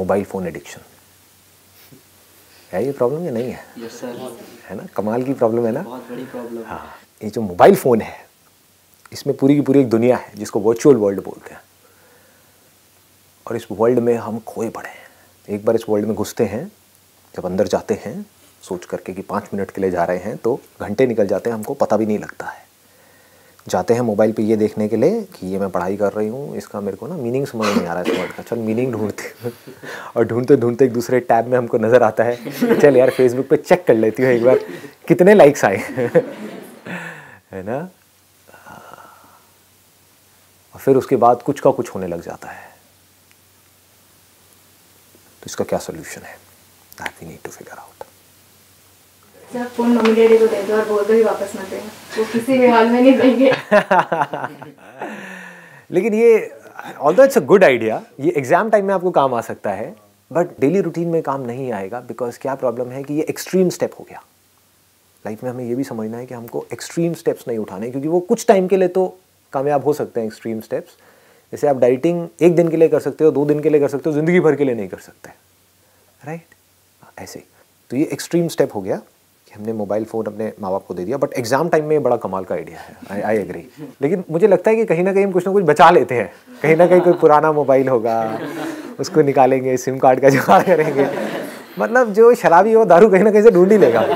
Mobile phone addiction. है ये problem या नहीं है? Yes sir. है ना, कमाल की प्रॉब्लम है ना। बहुत बड़ी प्रॉब्लम। हाँ, ये जो मोबाइल फ़ोन है इसमें पूरी की पूरी एक दुनिया है जिसको वर्चुअल वर्ल्ड बोलते हैं, और इस वर्ल्ड में हम खोए पड़े हैं। एक बार इस वर्ल्ड में घुसते हैं, जब अंदर जाते हैं सोच करके कि 5 मिनट के लिए जा रहे हैं तो घंटे निकल जाते हैं, हमको पता भी नहीं लगता है। जाते हैं मोबाइल पे ये देखने के लिए कि ये मैं पढ़ाई कर रही हूँ, इसका मेरे को ना मीनिंग समझ नहीं आ रहा है इस वर्ड का, चल मीनिंग ढूंढते और ढूंढते ढूंढते एक दूसरे टैब में हमको नज़र आता है, चल यार फेसबुक पे चेक कर लेती हूँ एक बार कितने लाइक्स आए है ना। और फिर उसके बाद कुछ का कुछ होने लग जाता है। तो इसका क्या सोल्यूशन है? That we need to figure out. Sir phone mummy daddy को दे दो और बोल दो ही वापस मत देना, वो किसी भी हाल में नहीं देंगे। लेकिन ये although it's a good idea, ये एग्जाम टाइम में आपको काम आ सकता है, बट डेली रूटीन में काम नहीं आएगा। बिकॉज क्या प्रॉब्लम है कि ये एक्सट्रीम स्टेप हो गया। लाइफ में हमें ये भी समझना है कि हमको एक्सट्रीम स्टेप्स नहीं उठाने, क्योंकि वो कुछ टाइम के लिए तो कामयाब हो सकते हैं एक्सट्रीम स्टेप्स। जैसे आप डाइटिंग 1 दिन के लिए कर सकते हो, 2 दिन के लिए कर सकते हो, ज़िंदगी भर के लिए नहीं कर सकते, राइट? ऐसे तो ये एक्सट्रीम स्टेप हो गया कि हमने मोबाइल फ़ोन अपने माँ बाप को दे दिया। बट एग्ज़ाम टाइम में बड़ा कमाल का आइडिया है, आई एग्री। लेकिन मुझे लगता है कि कहीं ना कहीं हम कुछ ना कुछ बचा लेते हैं। कहीं ना कहीं कोई पुराना मोबाइल होगा, उसको निकालेंगे, सिम कार्ड का जुगाड़ करेंगे। मतलब जो शराबी हो दारू कहीं ना कहीं से ढूंढ ही लेगा।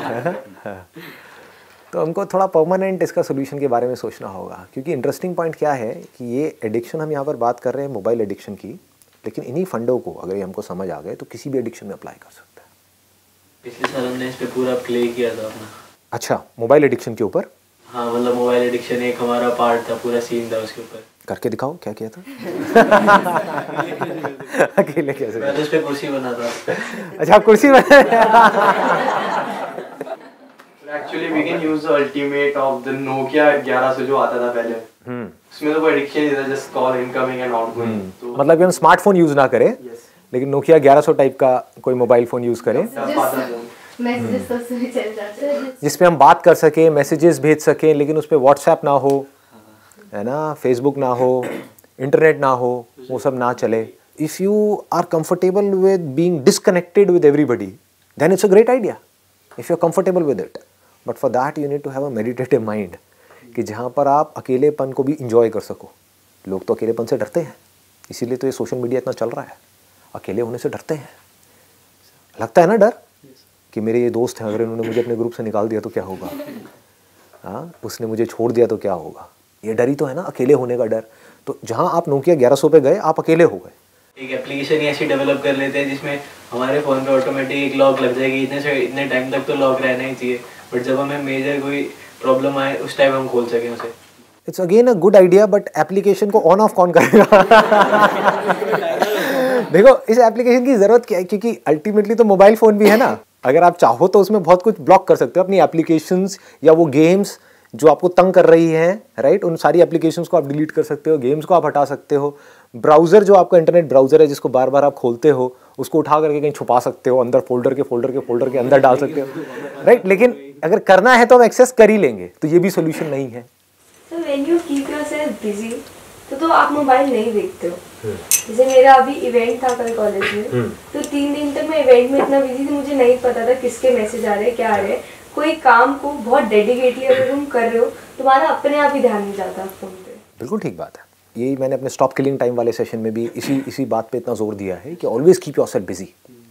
तो हमको थोड़ा परमानेंट इसका सोल्यूशन के बारे में सोचना होगा। क्योंकि इंटरेस्टिंग पॉइंट क्या है कि ये एडिक्शन हम यहाँ पर बात कर रहे हैं मोबाइल एडिक्शन की, लेकिन इन्हीं फंडों को अगर ये हमको समझ आ गए तो किसी भी एडिक्शन में अप्लाई कर सकते हैं। पिछले साल हमने इस पे पूरा प्ले किया था अपना। अच्छा, मोबाइल एडिक्शन के ऊपर? हाँ, मतलब मोबाइल एडिक्शन एक हमारा पार्ट था, पूरा सीन था उसके ऊपर। करके दिखाओ क्या किया था। अकेले कैसे? मैं तो इस पे कुर्सी बना था। अच्छा, कुर्सी बना। Actually we can use the ultimate of the Nokia 1100 जो आता था पहले। उसमें तो कोई एडिक्शन नहीं था, just call incoming and outgoing. तो मतलब कि हम स्मार्टफोन यूज ना करें, लेकिन नोकिया 1100 टाइप का कोई मोबाइल फ़ोन यूज़ करें जिस पे हम बात कर सकें, मैसेजेस भेज सकें, लेकिन उस पर व्हाट्सएप ना हो, है ना, फेसबुक ना हो, इंटरनेट ना हो, वो सब ना चले। If you are comfortable with being disconnected with everybody then it's a great idea if you are comfortable with it. But for that you need to have a meditative mind, कि जहाँ पर आप अकेलेपन को भी इंजॉय कर सको। लोग तो अकेलेपन से डरते हैं, इसीलिए तो ये सोशल मीडिया इतना चल रहा है। अकेले होने से डरते हैं, लगता है ना डर कि मेरे ये दोस्त हैं, अगर इन्होंने मुझे अपने ग्रुप से निकाल दिया तो क्या होगा, हाँ, उसने मुझे छोड़ दिया तो क्या होगा। ये डर ही तो है ना, अकेले होने का डर। तो जहाँ आप नोकिया 1100 पे गए, आप अकेले हो गए। एक एप्लीकेशन ही ऐसी डेवलप कर लेते हैं जिसमें हमारे फ़ोन पे ऑटोमेटिक एक लॉक लग जाएगी। इतने टाइम तक तो लॉक रहना ही चाहिए, बट जब हमें मेजर कोई प्रॉब्लम आए उस टाइम हम खोल सकें उसे। It's again a good idea, but application को ऑन ऑफ कौन करेगा? देखो, इस एप्लीकेशन की ज़रूरत क्या है, क्योंकि अल्टीमेटली तो मोबाइल फ़ोन भी है ना। अगर आप चाहो तो उसमें बहुत कुछ ब्लॉक कर सकते हो, अपनी एप्लीकेशंस या वो गेम्स जो आपको तंग कर रही हैं, राइट, उन सारी एप्लीकेशंस को आप डिलीट कर सकते हो, गेम्स को आप हटा सकते हो। ब्राउज़र जो आपका इंटरनेट ब्राउज़र है जिसको बार बार आप खोलते हो, उसको उठा करके कहीं छुपा सकते हो, अंदर फोल्डर के अंदर डाल सकते हो, राइट। लेकिन अगर करना है तो हम एक्सेस कर ही लेंगे, तो ये भी सोल्यूशन नहीं है। So when you keep yourself busy, तो आप मोबाइल नहीं देखते हो। जैसे मेरा अभी इवेंट था कल कॉलेज में, तो 3 दिन तक मैं इवेंट में इतना बिजी थी, मुझे नहीं पता था किसके मैसेज आ रहे हैं, क्या आ रहे हैं। कोई काम को बहुत डेडिकेटली अगर तुम कर रहे हो, तुम्हारा अपने आप ही ध्यान नहीं जाता फोन पे। बिल्कुल ठीक बात है। यही मैंने अपने स्टॉप किलिंग टाइम वाले सेशन में भी इसी बात पे इतना जोर दिया है कि ऑलवेज कीप योरसेल्फ बिजी।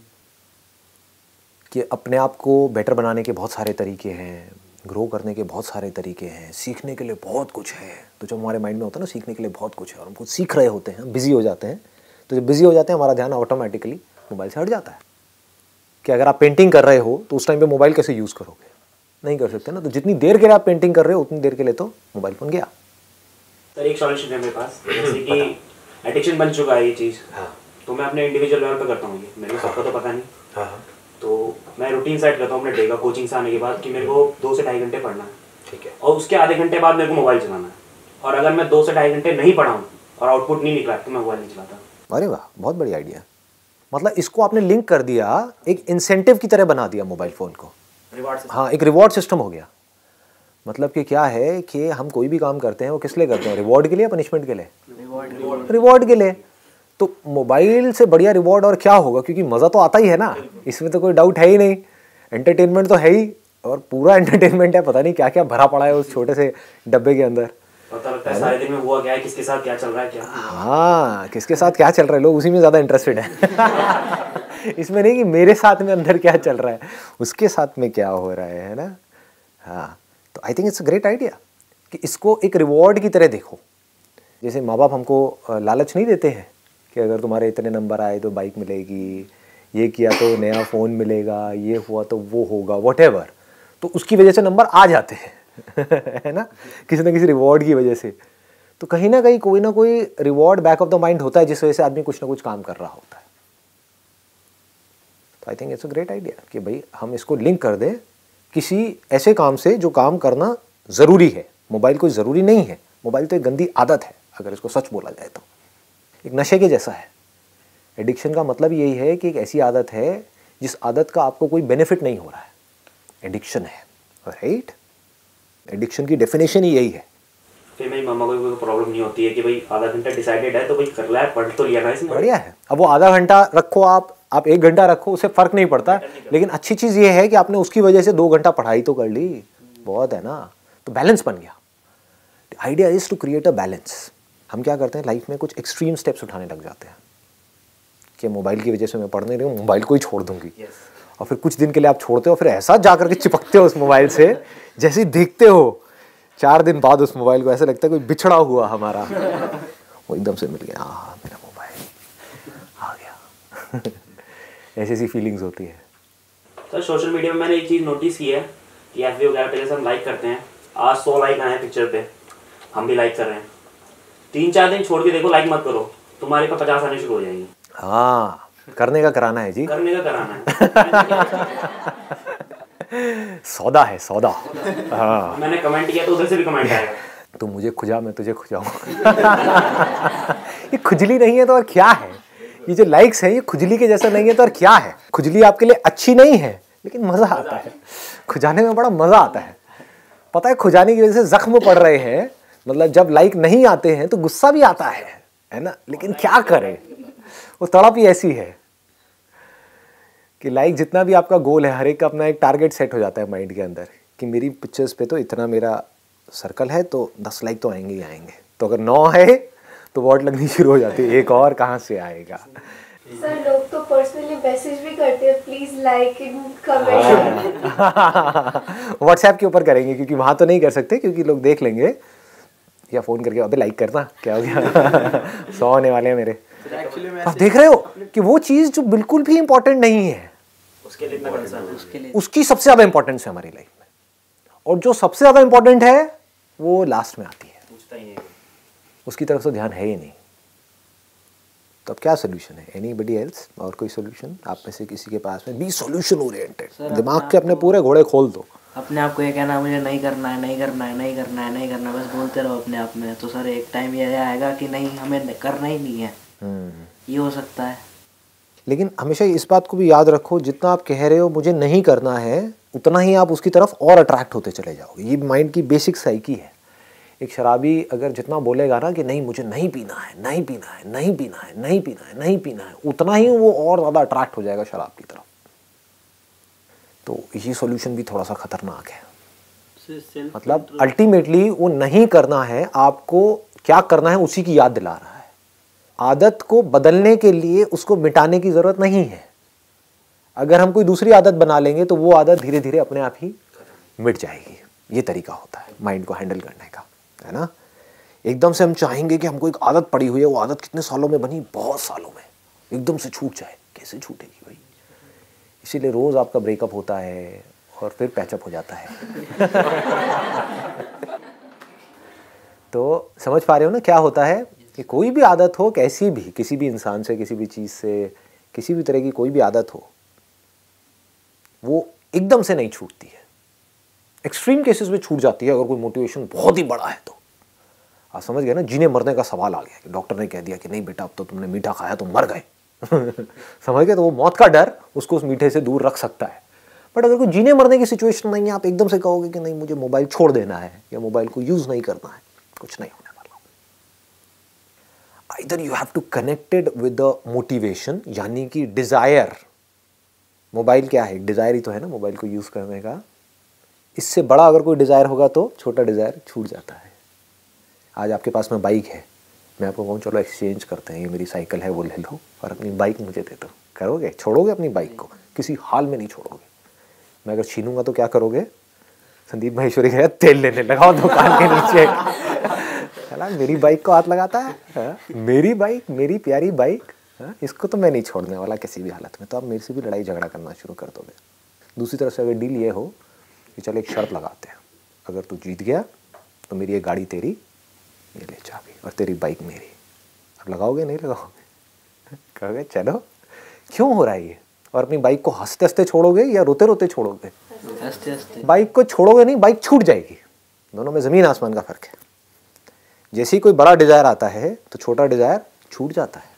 कि अपने आप को बेटर बनाने के बहुत सारे तरीके हैं, ग्रो करने के बहुत सारे तरीके हैं, सीखने के लिए बहुत कुछ है। तो जब हमारे माइंड में होता है ना सीखने के लिए बहुत कुछ है और हम कुछ सीख रहे होते हैं, बिजी हो जाते हैं, तो जब बिजी हो जाते हैं हमारा ध्यान ऑटोमेटिकली मोबाइल से हट जाता है। कि अगर आप पेंटिंग कर रहे हो तो उस टाइम पे मोबाइल कैसे यूज़ करोगे? नहीं कर सकते ना। तो जितनी देर के लिए आप पेंटिंग कर रहे हो उतनी देर के लिए तो मोबाइल फ़ोन गया। सर एक सॉल्यूशन है मेरे पास, जैसे कि एडिक्शन बन चुका है ये चीज़। हाँ। तो मैं अपने इंडिविजुअल लेवल पे करता हूँ ये, मेरे को सबका तो पता नहीं। हाँ। तो मैं रूटीन सेट करता हूँ अपने डे का, कोचिंग से आने के बाद कि मेरे को 2 से ढाई घंटे पढ़ना है। ठीक है। और उसके आधे घंटे बाद मेरे को मोबाइल चलाना है। और अगर मैं 2 से ढाई घंटे नहीं पढ़ा हूँ और आउटपुट नहीं निकला तो मैं मोबाइल नहीं चलाता। अरे वाह, बहुत बढ़िया आइडिया। मतलब इसको आपने लिंक कर दिया, एक इंसेंटिव की तरह बना दिया मोबाइल फ़ोन को। हाँ, एक रिवॉर्ड सिस्टम हो गया। मतलब कि क्या है कि हम कोई भी काम करते हैं वो किस लिए करते हैं? रिवॉर्ड के लिए या पनिशमेंट के लिए? रिवॉर्ड के लिए। तो मोबाइल से बढ़िया रिवॉर्ड और क्या होगा, क्योंकि मज़ा तो आता ही है ना, इसमें तो कोई डाउट है ही नहीं, एंटरटेनमेंट तो है ही, और पूरा एंटरटेनमेंट है, पता नहीं क्या क्या भरा पड़ा है उस छोटे से डब्बे के अंदर। पता लगता है सारे दिन में हुआ क्या है, किसके साथ क्या चल रहा है, क्या हाँ किसके साथ क्या चल रहा है, लोग उसी में ज़्यादा इंटरेस्टेड है इसमें नहीं कि मेरे साथ में अंदर क्या चल रहा है, उसके साथ में क्या हो रहा है ना। हाँ तो I think it's a great idea कि इसको एक रिवॉर्ड की तरह देखो। जैसे माँ बाप हमको लालच नहीं देते हैं कि अगर तुम्हारे इतने नंबर आए तो बाइक मिलेगी, ये किया तो नया फ़ोन मिलेगा, ये हुआ तो वो होगा, व्हाटएवर, तो उसकी वजह से नंबर आ जाते हैं है ना, किसी ना किसी रिवॉर्ड की वजह से। तो कहीं ना कहीं कोई ना कोई reward back of the mind होता है जिस वजह से आदमी कुछ ना कुछ काम कर रहा होता है। तो I think it's a great idea कि भाई हम इसको लिंक कर दें किसी ऐसे काम से जो काम करना ज़रूरी है। मोबाइल कोई ज़रूरी नहीं है, मोबाइल तो एक गंदी आदत है अगर इसको सच बोला जाए तो, एक नशे के जैसा है। एडिक्शन का मतलब यही है कि एक ऐसी आदत है जिस आदत का आपको कोई बेनिफिट नहीं हो रहा है, एडिक्शन है, राइट। एडिक्शन की डेफिनेशन ही यही है। फिर मेरी मम्मा को कोई प्रॉब्लम नहीं होती है कि भाई आधा घंटा डिसाइडेड है तो भाई कर लिया, पढ़ तो लिया ना इसमें, बढ़िया है। अब वो आधा घंटा रखो, आप 1 घंटा रखो, उससे फ़र्क नहीं पड़ता, लेकिन अच्छी चीज़ ये है कि आपने उसकी वजह से 2 घंटा पढ़ाई तो कर ली, बहुत है ना, तो बैलेंस बन गया। Idea is to create a balance. हम क्या करते हैं लाइफ में, कुछ एक्सट्रीम स्टेप्स उठाने लग जाते हैं कि मोबाइल की वजह से मैं पढ़ नहीं रही हूँ, मोबाइल को ही छोड़ दूंगी। और फिर कुछ दिन के लिए आप छोड़ते हो, फिर ऐसा जा करके चिपकते हो उस मोबाइल से, जैसे ही देखते हो 4 दिन बाद उस मोबाइल को, ऐसा लगता है कोई बिछड़ा हुआ हमारा वो एकदम से मिल गया, हाँ मेरा मोबाइल आ गया ऐसी ऐसी फीलिंग्स होती है। सर सोशल मीडिया में मैंने एक चीज़ नोटिस की है कि एफबी वगैरह पे जैसे हम लाइक करते हैं, आज 100 लाइक आए हैं पिक्चर पे, हम भी लाइक कर रहे हैं, 3-4 दिन छोड़ के देखो लाइक मत करो, तुम्हारे पे 50 आने शुरू हो जाएंगे। हाँ करने का कराना है जी, करने का कराना है सौदा है सौदा। हाँ मैंने कमेंट किया तो उधर से भी कमेंट आएगा, तू मुझे खुजा मैं तुझे खुजाऊँ ये खुजली नहीं है तो और क्या है, ये जो लाइक्स है ये खुजली के जैसा नहीं है तो और क्या है। खुजली आपके लिए अच्छी नहीं है लेकिन मज़ा आता है, खुजाने में बड़ा मज़ा आता है। पता है खुजाने की वजह से जख्म पड़ रहे हैं, मतलब जब लाइक नहीं आते हैं तो गुस्सा भी आता है ना, लेकिन क्या करें, वो तड़प ही ऐसी है कि लाइक जितना भी आपका गोल है, हर एक का अपना एक टारगेट सेट हो जाता है माइंड के अंदर कि मेरी पिक्चर्स पे तो इतना मेरा सर्कल है तो 10 लाइक तो आएंगे ही आएंगे, तो अगर 9 है तो वॉट लगनी शुरू हो जाती है, एक और कहाँ से आएगा। सर लोग तो पर्सनली मैसेज भी करते हैं, please like and comment. WhatsApp के ऊपर करेंगे क्योंकि वहाँ तो नहीं कर सकते क्योंकि लोग देख लेंगे, या फ़ोन करके अबे लाइक करना क्या हो गया 100 आने वाले हैं मेरे। आप देख रहे हो कि वो चीज़ जो बिल्कुल भी इंपॉर्टेंट नहीं है उसके लिए उसके लिए उसकी सबसे ज़्यादा इंपॉर्टेंस है हमारी लाइफ में, और जो सबसे ज़्यादा इंपॉर्टेंट है वो लास्ट में आती है, पूछता ही नहीं, उसकी तरफ से ध्यान है ही नहीं। तो अब क्या सोल्यूशन है, एनीबडी एल्स, और कोई सोल्यूशन आप में से किसी के पास में? बी सोल्यूशन ओरिएंटेड, दिमाग के अपने पूरे घोड़े खोल दो। अपने आप को ये कहना मुझे नहीं करना है, नहीं करना है, नहीं करना है, नहीं करना है, बस बोलते रहो अपने आप में, तो सर एक टाइम ये आएगा कि नहीं हमें करना ही नहीं है, ये हो सकता है। लेकिन हमेशा इस बात को भी याद रखो, जितना आप कह रहे हो मुझे नहीं करना है, उतना ही आप उसकी तरफ और अट्रैक्ट होते चले जाओगे। ये माइंड की बेसिक साइकी है। एक शराबी अगर जितना बोलेगा ना कि नहीं मुझे नहीं पीना है, नहीं पीना है, नहीं पीना है, नहीं पीना है, नहीं पीना है, उतना ही वो और ज़्यादा अट्रैक्ट हो जाएगा शराब की तरफ। तो ये सॉल्यूशन भी थोड़ा सा खतरनाक है। मतलब अल्टीमेटली वो नहीं करना है, आपको क्या करना है उसी की याद दिला रहा है। आदत को बदलने के लिए उसको मिटाने की ज़रूरत नहीं है। अगर हम कोई दूसरी आदत बना लेंगे तो वो आदत धीरे धीरे अपने आप ही मिट जाएगी। ये तरीका होता है माइंड को हैंडल करने का, है ना। एकदम से हम चाहेंगे कि हमको एक आदत पड़ी हुई है, वो आदत कितने सालों में बनी, बहुत सालों में, एकदम से छूट जाए, कैसे छूटेगी भाई। इसीलिए रोज़ आपका ब्रेकअप होता है और फिर पैचअप हो जाता है तो समझ पा रहे हो ना क्या होता है कि कोई भी आदत हो, कैसी भी, किसी भी इंसान से, किसी भी चीज़ से, किसी भी तरह की कोई भी आदत हो, वो एकदम से नहीं छूटती है। एक्सट्रीम केसेस में छूट जाती है अगर कोई मोटिवेशन बहुत ही बड़ा है तो। आप समझ गए ना, जीने मरने का सवाल आ गया कि डॉक्टर ने कह दिया कि नहीं बेटा अब तो तुमने मीठा खाया तो मर गए समझ गए, तो वो मौत का डर उसको उस मीठे से दूर रख सकता है। बट अगर कोई जीने मरने की सिचुएशन नहीं है, आप एकदम से कहोगे कि नहीं मुझे मोबाइल छोड़ देना है या मोबाइल को यूज़ नहीं करना है, कुछ नहीं होने वाला। Either you have to connected with the motivation, यानी कि डिज़ायर। मोबाइल क्या है, डिज़ायर ही तो है ना मोबाइल को यूज़ करने का। इससे बड़ा अगर कोई डिज़ायर होगा तो छोटा डिज़ायर छूट जाता है। आज आपके पास में बाइक है, मैं आपको कहूँ चलो एक्सचेंज करते हैं, ये मेरी साइकिल है वो ले लो और अपनी बाइक मुझे दे दो, करोगे? छोड़ोगे अपनी बाइक को? किसी हाल में नहीं छोड़ोगे। मैं अगर छीनूंगा तो क्या करोगे? संदीप माहेश्वरी का तेल लेने लगाओ दुकान के नीचे। चला मेरी बाइक को हाथ लगाता है, हा? मेरी बाइक, मेरी प्यारी बाइक, हा? इसको तो मैं नहीं छोड़ने वाला किसी भी हालत में। तो आप मेरे से भी लड़ाई झगड़ा करना शुरू कर दोगे। दूसरी तरफ से अगर डील ये हो कि चलो एक शर्त लगाते हैं, अगर तू जीत गया तो मेरी ये गाड़ी तेरी, ये ले चाबी, और तेरी बाइक मेरी। अब लगाओगे नहीं लगाओगे? कहोगे चलो। क्यों हो रहा है ये? और अपनी बाइक को हंसते हंसते छोड़ोगे या रोते रोते छोड़ोगे? हंसते हंसते। बाइक को छोड़ोगे नहीं, बाइक छूट जाएगी। दोनों में ज़मीन आसमान का फ़र्क है। जैसे ही कोई बड़ा डिज़ायर आता है तो छोटा डिज़ायर छूट जाता है।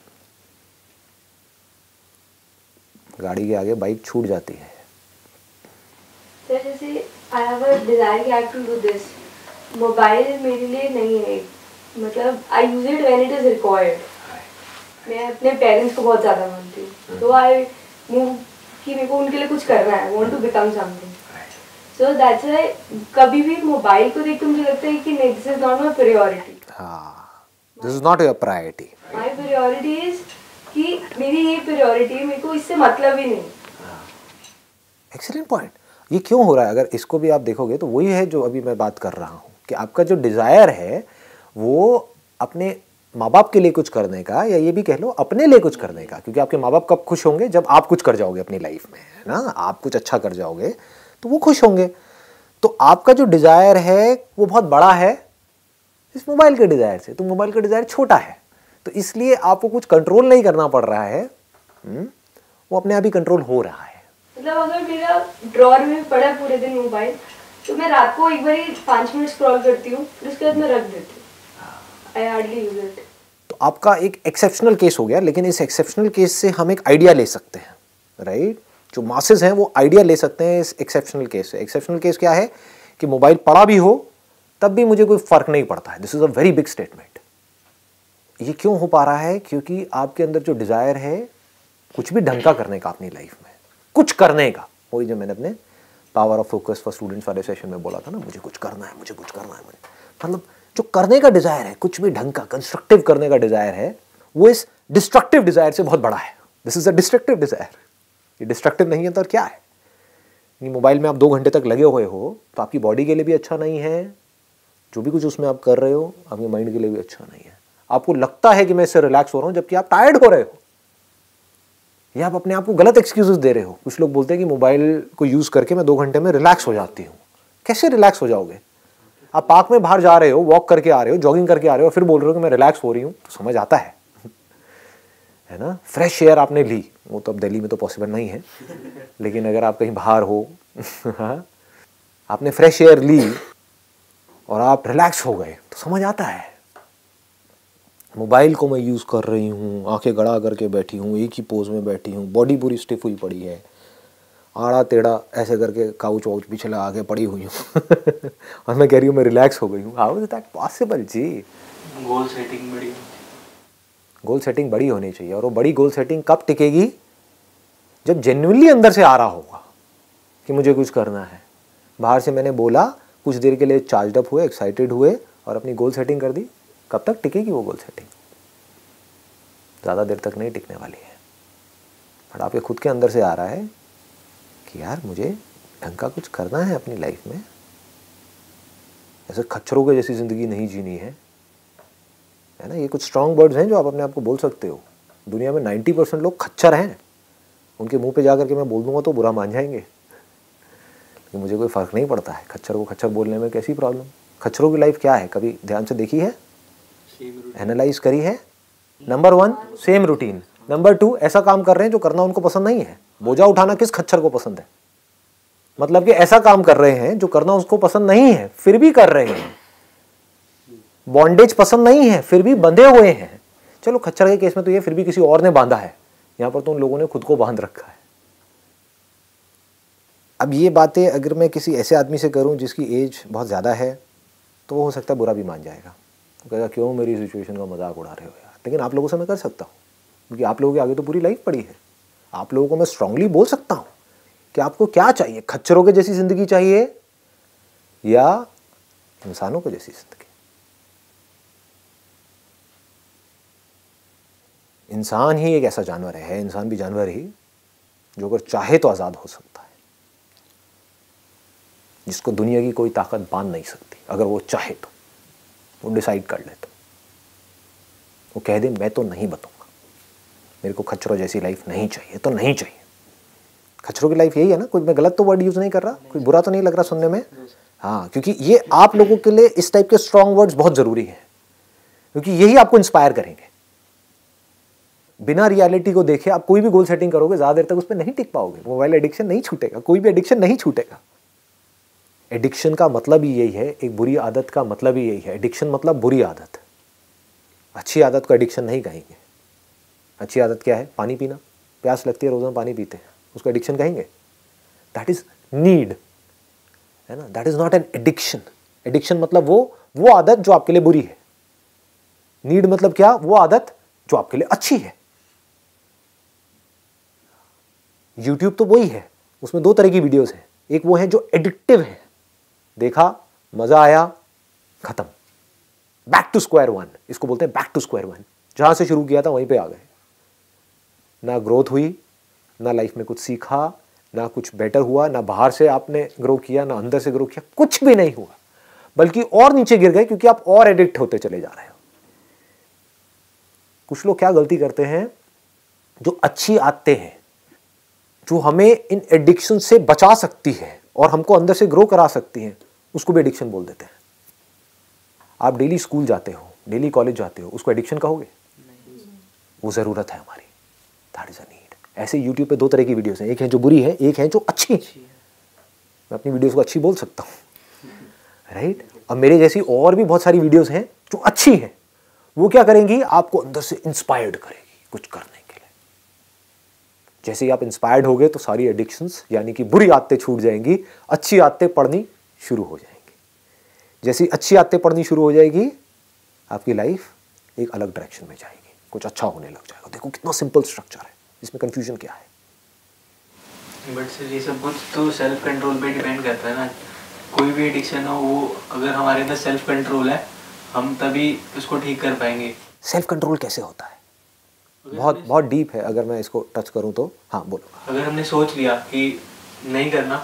गाड़ी के आगे बाइक छूट जाती है। जैसे आई हैव अ डिजायर कि I have to do this, mobile मेरे लिए नहीं है, मतलब I use it when it is required. मैं अपने पेरेंट्स को बहुत ज़्यादा मानती हूँ, तो आई मूव कि मेरे को उनके लिए कुछ करना है, want to become something. So that's why कभी भी मोबाइल को देख के मुझे लगता है कि नहीं, this is not my priority. हाँ, this is not your priority. My priority is कि मेरी ये प्रायोरिटी है, मेरे को इससे मतलब ही नहीं। Excellent point. ये क्यों हो रहा है? अगर इसको भी आप देखोगे तो वही है जो अभी मैं बात कर रहा हूँ कि आपका जो डिज़ायर है वो अपने माँ बाप के लिए कुछ करने का, या ये भी कह लो अपने लिए कुछ करने का। क्योंकि आपके माँ बाप कब खुश होंगे? जब आप कुछ कर जाओगे अपनी लाइफ में, है ना, आप कुछ अच्छा कर जाओगे तो वो खुश होंगे। तो आपका जो डिज़ायर है वो बहुत बड़ा है इस मोबाइल के डिज़ायर से, तो मोबाइल का डिज़ायर छोटा है। तो इसलिए आपको कुछ कंट्रोल नहीं करना पड़ रहा है, वो अपने आप ही कंट्रोल हो रहा है। मतलब अगर मेरा ड्रॉअर में पड़ा है पूरे दिन मोबाइल, तो मैं रात को एक बार 5 मिनट स्क्रॉल करती हूँ, फिर उसके बाद मैं रख देती हूँ। I hardly use it. तो आपका एक एक्सेप्शनल केस हो गया, लेकिन इस एक्सेप्शनल केस से हम एक आइडिया ले सकते हैं, राइट? जो मासेस हैं वो आइडिया ले सकते हैं इस एक्सेप्शनल केस से। एक्सेप्शनल केस क्या है कि मोबाइल पड़ा भी हो तब भी मुझे कोई फर्क नहीं पड़ता है। This is a very big statement. ये क्यों हो पा रहा है? क्योंकि आपके अंदर जो डिजायर है कुछ भी ढंग का करने का अपनी लाइफ में, कुछ करने का, वही जो मैंने अपने power of focus for students वाले सेशन में बोला था ना, मुझे कुछ करना है, मुझे कुछ करना है, मतलब जो करने का डिजायर है, कुछ भी ढंग का कंस्ट्रक्टिव करने का डिजायर है, वो इस डिस्ट्रक्टिव डिजायर से बहुत बड़ा है। This is a destructive desire. ये डिस्ट्रक्टिव नहीं है तो क्या है? मोबाइल में आप 2 घंटे तक लगे हुए हो तो आपकी बॉडी के लिए भी अच्छा नहीं है, जो भी कुछ उसमें आप कर रहे हो आपके माइंड के लिए भी अच्छा नहीं है। आपको लगता है कि मैं इससे रिलैक्स हो रहा हूं, जबकि आप टायर्ड हो रहे हो, या आप अपने आप को गलत एक्सक्यूजेस दे रहे हो। कुछ लोग बोलते हैं कि मोबाइल को यूज करके मैं 2 घंटे में रिलैक्स हो जाती हूँ। कैसे रिलैक्स हो जाओगे? आप पार्क में बाहर जा रहे हो, वॉक करके आ रहे हो, जॉगिंग करके आ रहे हो, फिर बोल रहे हो कि मैं रिलैक्स हो रही हूँ, तो समझ आता है ना? फ्रेश एयर आपने ली, वो तो अब दिल्ली में तो पॉसिबल नहीं है, लेकिन अगर आप कहीं बाहर हो आपने फ्रेश एयर ली और आप रिलैक्स हो गए तो समझ आता है। मोबाइल को मैं यूज़ कर रही हूँ, आंखें गड़ा करके बैठी हूँ, एक ही पोज में बैठी हूँ, बॉडी पूरी स्टिफ हुई पड़ी है, आड़ा टेढ़ा ऐसे करके काउच वाउच पीछे लगा के पड़ी हुई हूँ और मैं कह रही हूँ मैं रिलैक्स हो गई हूँ। How is that possible ji? Goal setting बड़ी, गोल सेटिंग बड़ी होनी चाहिए, और वो बड़ी गोल सेटिंग कब टिकेगी? जब जेन्युइनली अंदर से आ रहा होगा कि मुझे कुछ करना है। बाहर से मैंने बोला, कुछ देर के लिए चार्ज अप हुए, एक्साइटेड हुए और अपनी गोल सेटिंग कर दी, कब तक टिकेगी वो गोल सेटिंग? ज़्यादा देर तक नहीं टिकने वाली है। बट आपके खुद के अंदर से आ रहा है कि यार मुझे ढंग का कुछ करना है अपनी लाइफ में, ऐसे खच्चरों के जैसी ज़िंदगी नहीं जीनी है ना? ये कुछ स्ट्रॉन्ग वर्ड्स हैं जो आप अपने आप को बोल सकते हो। दुनिया में 90% लोग खच्चर हैं, उनके मुंह पे जा करके मैं बोल दूंगा तो बुरा मान जाएंगे, लेकिन मुझे कोई फ़र्क नहीं पड़ता है। खच्चर को खच्चर बोलने में कैसी प्रॉब्लम? खच्चरों की लाइफ क्या है, कभी ध्यान से देखी है, एनालाइज करी है? नंबर 1 सेम रूटीन, नंबर 2 ऐसा काम कर रहे हैं जो करना उनको पसंद नहीं है। बोझा उठाना किस खच्चर को पसंद है? मतलब कि ऐसा काम कर रहे हैं जो करना उसको पसंद नहीं है, फिर भी कर रहे हैं। बॉन्डेज पसंद नहीं है, फिर भी बंधे हुए हैं। चलो खच्चर के केस में तो ये फिर भी किसी और ने बांधा है, यहां पर तो उन लोगों ने खुद को बांध रखा है। अब ये बातें अगर मैं किसी ऐसे आदमी से करूं जिसकी एज बहुत ज़्यादा है, तो वो हो सकता है बुरा भी मान जाएगा, वो कहेगा क्यों मेरी सिचुएशन का मजाक उड़ा रहे हो यार, लेकिन आप लोगों से मैं कर सकता हूँ, क्योंकि आप लोगों के आगे तो पूरी लाइफ पड़ी है। आप लोगों को मैं स्ट्रांगली बोल सकता हूँ कि आपको क्या चाहिए, खच्चरों के जैसी ज़िंदगी चाहिए या इंसानों को जैसी ज़िंदगी। इंसान ही एक ऐसा जानवर है, इंसान भी जानवर ही, जो अगर चाहे तो आज़ाद हो सकता है, जिसको दुनिया की कोई ताकत बांध नहीं सकती। अगर वो चाहे तो, वो डिसाइड कर ले तो, वो कह दे मैं तो नहीं बतूंगा, मेरे को खच्चरों जैसी लाइफ नहीं चाहिए तो नहीं चाहिए। खच्चरों की लाइफ यही है ना, कुछ मैं गलत तो वर्ड यूज़ नहीं कर रहा, कोई बुरा तो नहीं लग रहा सुनने में? हाँ, क्योंकि ये आप लोगों के लिए इस टाइप के स्ट्रॉन्ग वर्ड्स बहुत ज़रूरी हैं, क्योंकि यही आपको इंस्पायर करेंगे। बिना रियलिटी को देखे आप कोई भी गोल सेटिंग करोगे, ज़्यादा देर तक उस पर नहीं टिक पाओगे। मोबाइल एडिक्शन नहीं छूटेगा, कोई भी एडिक्शन नहीं छूटेगा। एडिक्शन का मतलब ही यही है, एक बुरी आदत का मतलब ही यही है। एडिक्शन मतलब बुरी आदत, अच्छी आदत को एडिक्शन नहीं कहेंगे। अच्छी आदत क्या है? पानी पीना, प्यास लगती है रोज़ाना पानी पीते हैं, उसको एडिक्शन कहेंगे? दैट इज़ नीड, है ना, that is not an addiction. Addiction मतलब वो आदत जो आपके लिए बुरी है। नीड मतलब क्या? वो आदत जो आपके लिए अच्छी है। यूट्यूब तो वही है, उसमें दो तरह की वीडियोस हैं। एक वो है जो एडिक्टिव है, देखा मजा आया खत्म, बैक टू स्क्वायर वन, इसको बोलते हैं बैक टू स्क्वायर वन। जहां से शुरू किया था वहीं पे आ गए, ना ग्रोथ हुई, ना लाइफ में कुछ सीखा, ना कुछ बेटर हुआ, ना बाहर से आपने ग्रो किया, ना अंदर से ग्रो किया, कुछ भी नहीं हुआ, बल्कि और नीचे गिर गए, क्योंकि आप और एडिक्ट होते चले जा रहे हो। कुछ लोग क्या गलती करते हैं, जो अच्छी आदतें हैं, जो हमें इन एडिक्शन से बचा सकती है और हमको अंदर से ग्रो करा सकती हैं, उसको भी एडिक्शन बोल देते हैं। आप डेली स्कूल जाते हो, डेली कॉलेज जाते हो, उसको एडिक्शन कहोगे? वो ज़रूरत है हमारी, दैट इज़ अ नीड। ऐसे यूट्यूब पे दो तरह की वीडियोस हैं, एक है जो बुरी है, एक है जो अच्छी है। मैं अपनी वीडियोस को अच्छी बोल सकता हूँ, राइट? अब मेरे जैसी और भी बहुत सारी वीडियोस हैं जो अच्छी हैं। वो क्या करेंगी? आपको अंदर से इंस्पायर्ड करेगी कुछ करने के लिए। जैसे ही आप इंस्पायर्ड होगे तो सारी एडिक्शंस यानी कि बुरी आदतें छूट जाएंगी, अच्छी आदतें पढ़नी शुरू हो जाएंगी। जैसे ही अच्छी आदतें पढ़नी शुरू हो जाएगी, आपकी लाइफ एक अलग डायरेक्शन में जाएगी, कुछ अच्छा होने लग जाएगा। देखो कितना सिंपल स्ट्रक्चर है, इसमें कंफ्यूजन क्या है? बट सर ये सब कुछ तो सेल्फ कंट्रोल पे डिपेंड करता है ना। कोई भी एडिक्शन हो, वो अगर हमारे अंदर सेल्फ कंट्रोल है, हम तभी उसको ठीक कर पाएंगे। सेल्फ कंट्रोल कैसे होता है? बहुत डीप है, अगर मैं इसको टच करूं तो। हाँ बोलो। अगर हमने सोच लिया कि नहीं करना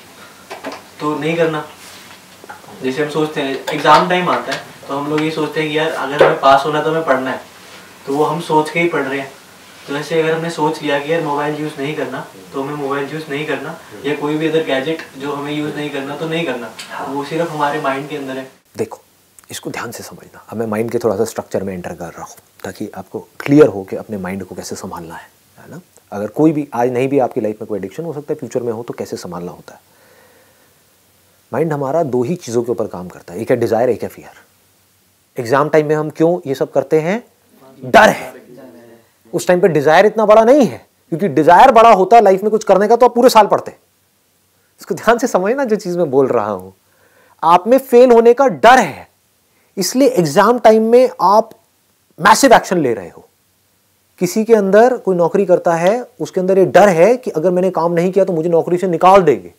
तो नहीं करना। जैसे हम सोचते हैं एग्जाम टाइम आता है तो हम लोग ये सोचते हैं कि यार अगर हमें पास होना तो हमें पढ़ना है, तो वो हम सोच के ही पढ़ रहे हैं। तो ऐसे अगर हमने सोच लिया कि यार मोबाइल यूज़ नहीं करना, तो हमें मोबाइल यूज़ नहीं करना, या कोई भी अदर गैजेट जो हमें यूज़ नहीं करना तो नहीं करना। वो सिर्फ हमारे माइंड के अंदर है। देखो इसको ध्यान से समझना। अब मैं माइंड के थोड़ा सा स्ट्रक्चर में एंटर कर रहा हूँ ताकि आपको क्लियर हो कि अपने माइंड को कैसे संभालना है ना। अगर कोई भी आज नहीं भी आपकी लाइफ में कोई एडिक्शन हो सकता है, फ्यूचर में हो, तो कैसे संभालना होता है। माइंड हमारा दो ही चीज़ों के ऊपर काम करता है, एक है डिज़ायर, एक है फियर। एग्जाम टाइम में हम क्यों ये सब करते हैं? डर है। उस टाइम पे डिज़ायर इतना बड़ा नहीं है, क्योंकि डिज़ायर बड़ा होता लाइफ में कुछ करने का तो आप पूरे साल पढ़ते। इसको ध्यान से समझना जो चीज़ मैं बोल रहा हूँ। आप में फेल होने का डर है, इसलिए एग्जाम टाइम में आप मैसिव एक्शन ले रहे हो। किसी के अंदर कोई नौकरी करता है, उसके अंदर ये डर है कि अगर मैंने काम नहीं किया तो मुझे नौकरी से निकाल देंगे,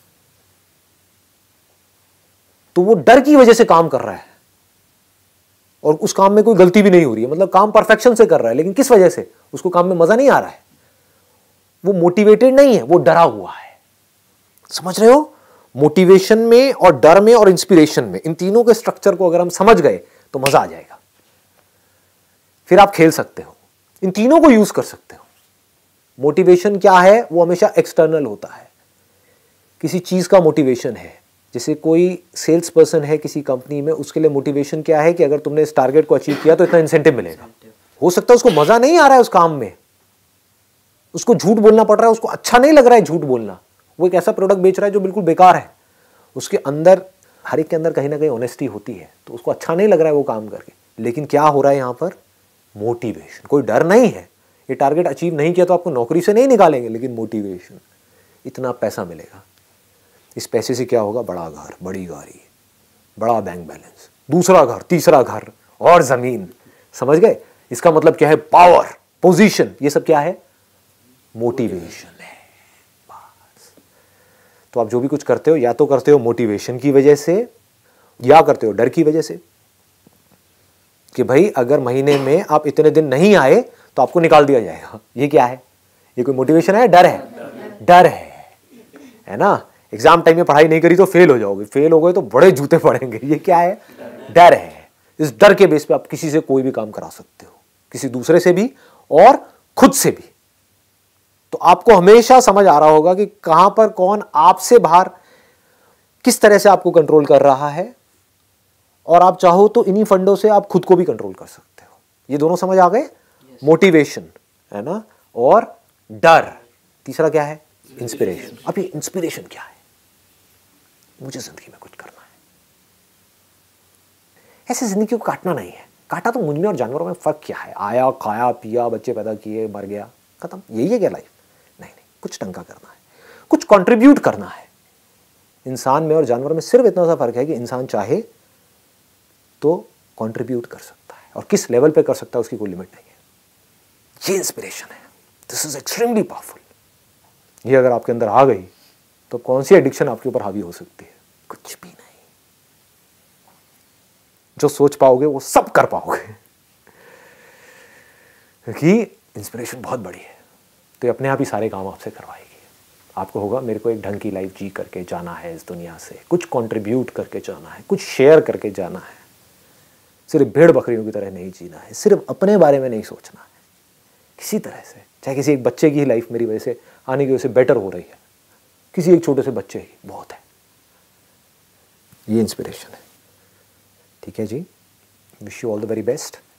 तो वो डर की वजह से काम कर रहा है और उस काम में कोई गलती भी नहीं हो रही है, मतलब काम परफेक्शन से कर रहा है। लेकिन किस वजह से? उसको काम में मजा नहीं आ रहा है, वो मोटिवेटेड नहीं है, वो डरा हुआ है। समझ रहे हो? मोटिवेशन में और डर में और इंस्पिरेशन में, इन तीनों के स्ट्रक्चर को अगर हम समझ गए तो मजा आ जाएगा। फिर आप खेल सकते हो, इन तीनों को यूज कर सकते हो। मोटिवेशन क्या है? वो हमेशा एक्सटर्नल होता है। किसी चीज का मोटिवेशन है, जैसे कोई सेल्स पर्सन है किसी कंपनी में, उसके लिए मोटिवेशन क्या है कि अगर तुमने इस टारगेट को अचीव किया तो इतना इंसेंटिव मिलेगा। हो सकता है उसको मजा नहीं आ रहा है उस काम में, उसको झूठ बोलना पड़ रहा है, उसको अच्छा नहीं लग रहा है झूठ बोलना, वो एक ऐसा प्रोडक्ट बेच रहा है जो बिल्कुल बेकार है। उसके अंदर, हर एक के अंदर कहीं ना कहीं ऑनेस्टी होती है, तो उसको अच्छा नहीं लग रहा है वो काम करके। लेकिन क्या हो रहा है यहाँ पर? मोटिवेशन। कोई डर नहीं है, ये टारगेट अचीव नहीं किया तो आपको नौकरी से नहीं निकालेंगे, लेकिन मोटिवेशन, इतना पैसा मिलेगा। इस पैसे से क्या होगा? बड़ा घर, बड़ी गाड़ी, बड़ा बैंक बैलेंस, दूसरा घर, तीसरा घर और ज़मीन। समझ गए? इसका मतलब क्या है? पावर, पोजीशन, ये सब क्या है? मोटिवेशन है। बस। तो आप जो भी कुछ करते हो या तो करते हो मोटिवेशन की वजह से या करते हो डर की वजह से कि भाई अगर महीने में आप इतने दिन नहीं आए तो आपको निकाल दिया जाएगा। ये क्या है? ये कोई मोटिवेशन है? डर है। डर है ना? एग्जाम टाइम में पढ़ाई नहीं करी तो फेल हो जाओगे, फेल हो गए तो बड़े जूते पड़ेंगे। ये क्या है? डर है। इस डर के बेस पे आप किसी से कोई भी काम करा सकते हो, किसी दूसरे से भी और खुद से भी। तो आपको हमेशा समझ आ रहा होगा कि कहां पर कौन आपसे बाहर किस तरह से आपको कंट्रोल कर रहा है, और आप चाहो तो इन्हीं फंडों से आप खुद को भी कंट्रोल कर सकते हो। ये दोनों समझ आ गए? मोटिवेशन है ना, और डर। तीसरा क्या है? इंस्पिरेशन। अब ये इंस्पिरेशन क्या है? मुझे जिंदगी में कुछ करना है। ऐसे जिंदगी को काटना नहीं है। काटा तो मुझ में और जानवरों में फर्क क्या है? आया, खाया, पिया, बच्चे पैदा किए, मर गया, खत्म। यही है क्या लाइफ? नहीं, कुछ ढंग का करना है, कुछ कंट्रीब्यूट करना है। इंसान में और जानवर में सिर्फ इतना सा फर्क है कि इंसान चाहे तो कंट्रीब्यूट कर सकता है, और किस लेवल पे कर सकता है उसकी कोई लिमिट नहीं है। ये इंस्पिरेशन है। This is extremely powerful. ये अगर आपके अंदर आ गई तो कौन सी एडिक्शन आपके ऊपर हावी हो सकती है? कुछ भी नहीं। जो सोच पाओगे वो सब कर पाओगे, क्योंकि इंस्पिरेशन बहुत बड़ी है। तो ये अपने आप ही सारे काम आपसे करवाएगी। आपको होगा मेरे को एक ढंग की लाइफ जी करके जाना है, इस दुनिया से कुछ कंट्रीब्यूट करके जाना है, कुछ शेयर करके जाना है। सिर्फ भेड़ बकरियों की तरह नहीं जीना है, सिर्फ अपने बारे में नहीं सोचना है। किसी तरह से, चाहे किसी एक बच्चे की लाइफ मेरी वजह से आने की वजह से बेटर हो रही है, किसी एक छोटे से बच्चे की, बहुत है। ये इंस्पिरेशन है। ठीक है जी, wish you all the very best.